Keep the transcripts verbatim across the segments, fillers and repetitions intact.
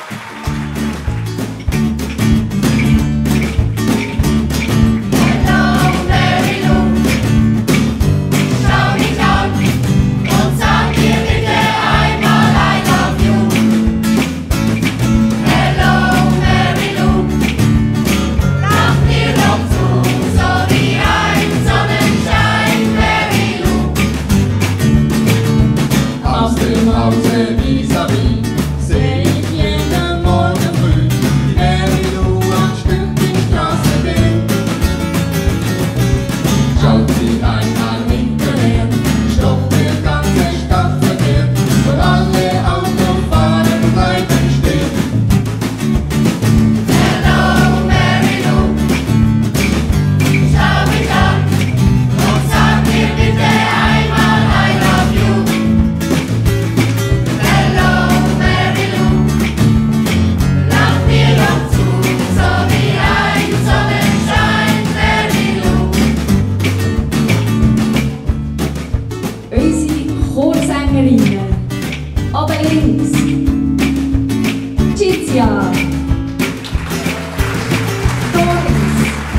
Aber links, Cizia, Doris,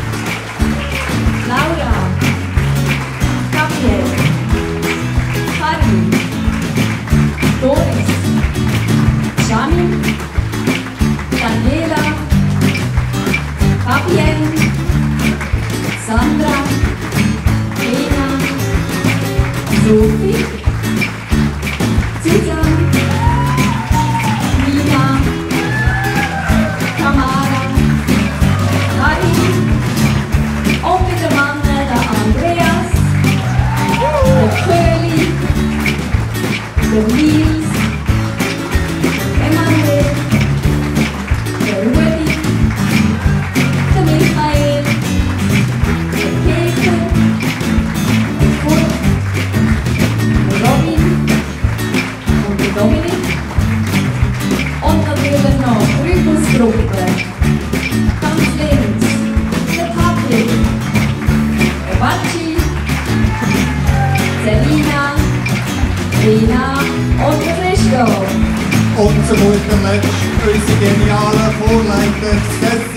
Laura, Gabriel, Karin, Doris, Gianni, Daniela, Fabienne, Sandra, Lena, Sophie, Susan, Nina, Tamara, Karin und mit dem Mann der Andreas, der Köli, der Nils, Emanuel, der Rudi, der Michael, der Peter, der Kurt, der Robin, Dominik und natürlich noch Rhythmusgruppe. Ganz links der Patrick, der Batschi, Selina, Lena und der Christo. Und zu guter Letzt unsere genialen Vorleiter